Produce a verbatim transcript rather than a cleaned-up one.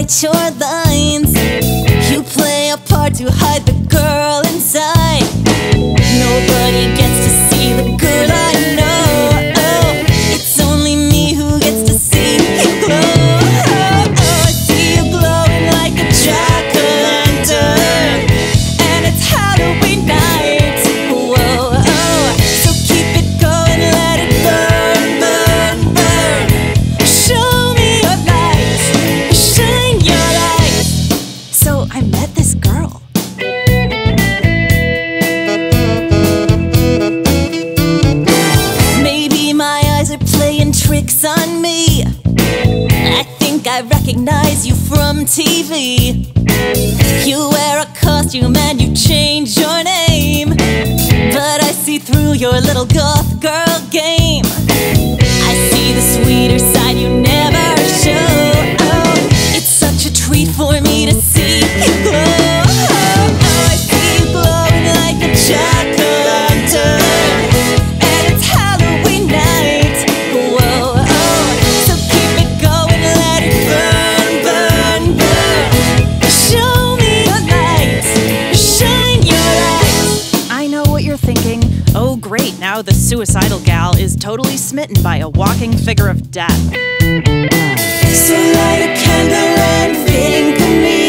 your lines. You play a part to hide the girl inside. Nobody gets to see the girl I know. Oh, it's only me who gets to see you glow. Oh, oh, I see you glowing like a jack-o'-lantern, and it's Halloween night. Whoa, oh, so keep it going, let it burn, burn, burn. Show me your light, shine your light. So I met this girl. Maybe my eyes are playing tricks on me. I think I recognize you from T V. You wear a costume and you change your name, but I see through your little goth girl game. I see the sweeter side you never show. Oh, it's such a treat for me to see you glow. Oh, oh, I see you glowing like a jack-o'-lantern, and it's Halloween night. Whoa, oh, so keep it going, let it burn, burn, burn. Show me your light, shine your light. I know what you're thinking. Oh great, now the suicidal gal is totally smitten by a walking figure of death. So light a candle and think of me.